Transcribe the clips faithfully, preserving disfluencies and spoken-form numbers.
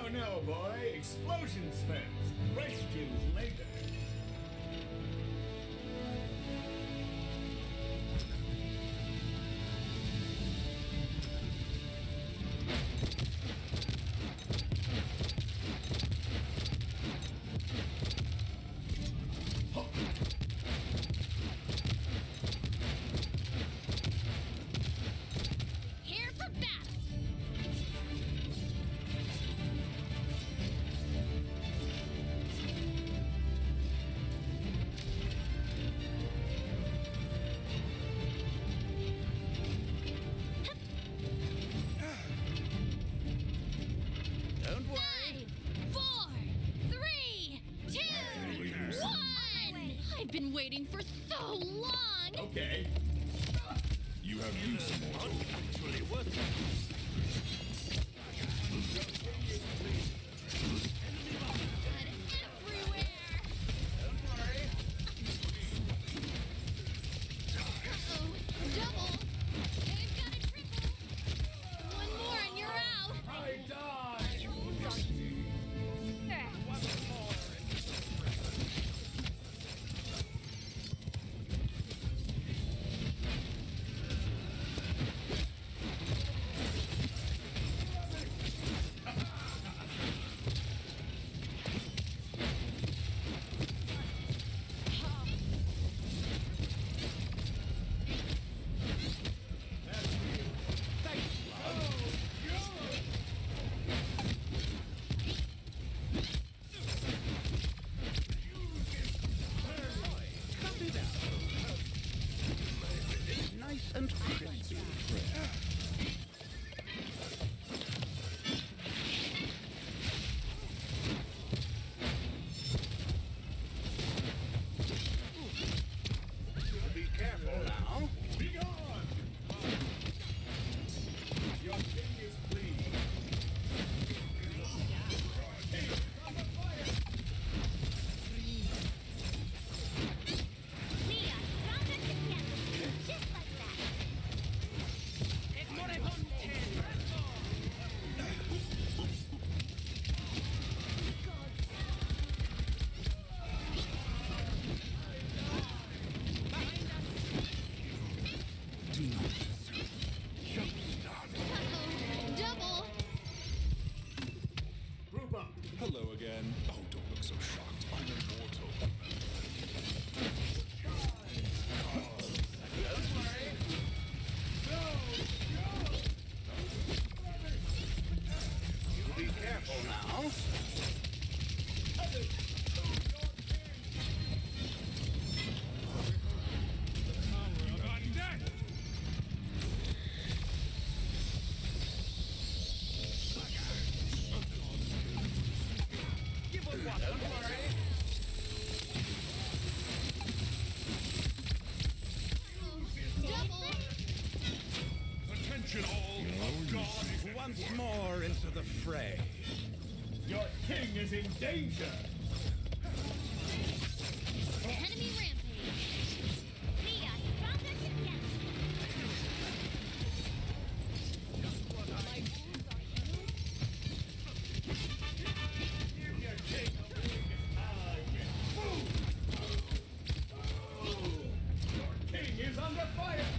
No, no, boy. Explosions first. Questions later. I've been waiting for so long! Okay. You have used some more. Actually worth it. Blood everywhere! Don't worry. Uh-oh, double! They've got a triple! One more and you're out! I died! Nice and crispy. Be careful now. Be gone! Your king is pleased. Hey, on the fire! We are stronger together, just like that. Do not jumpstart. Uh-oh, double! Group up. Hello again. Oh, don't look so shocked. I'm immortal. Don't worry. Go! Go! Be careful now. Don't worry. Double! Attention all. Oh, God. Once more into the fray. Your king is in danger. Enemy rampage! We are stronger together! Your king is target. Boom! Your king is under fire.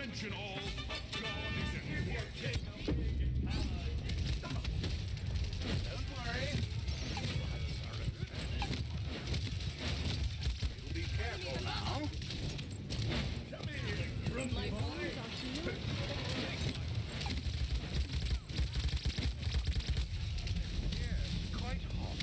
Attention all, God is at work. Don't worry. You be careful now. Come here, grumpy boy. Yes, quite hot.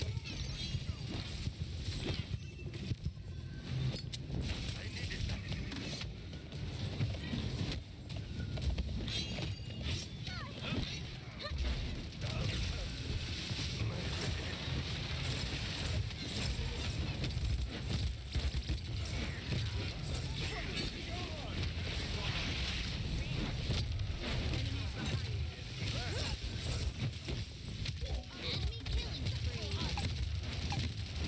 Enemy killing spree.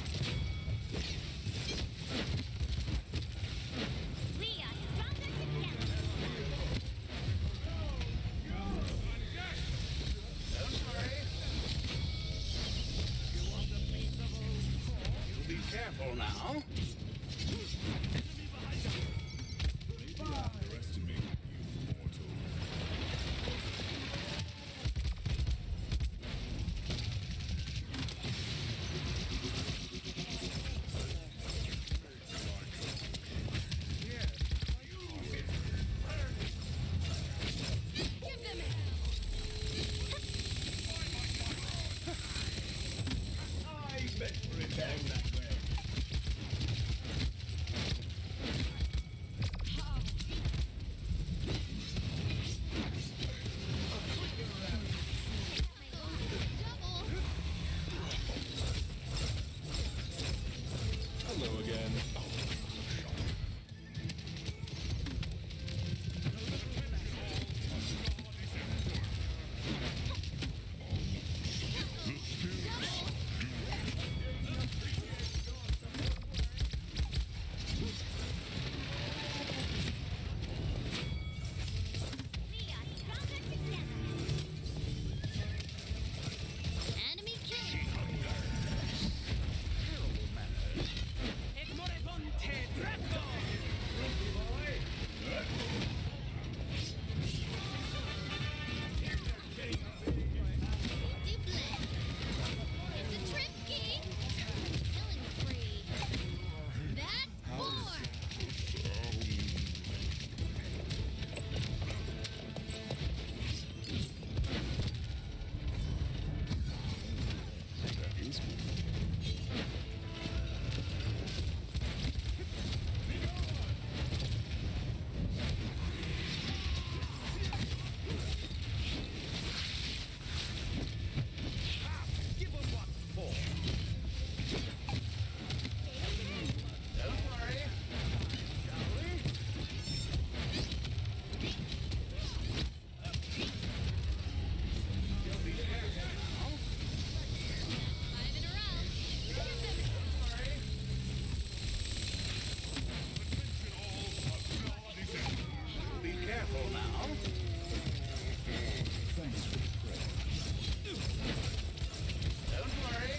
We are stronger together. Don't worry. You be careful now. Maybe I underestimated you, mortal. Yes. Give them hell. I bet for it down that way. Double. Hello again. We are stronger together. Enemy killing. Terrible manners. Grumpy boy. Dublin. It's a trip ski. Killing spree. That's four. That is good. Give them what for. Don't worry. Shall we? You'll be careful now. Five in a row. Give them Don't worry. Be careful now. Thanks for the prayer. Don't worry.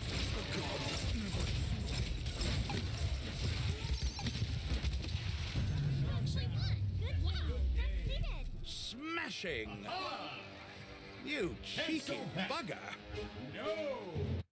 actually won. Good wow. Succeeded. Smashing! You cheeky Cancel that. bugger! No!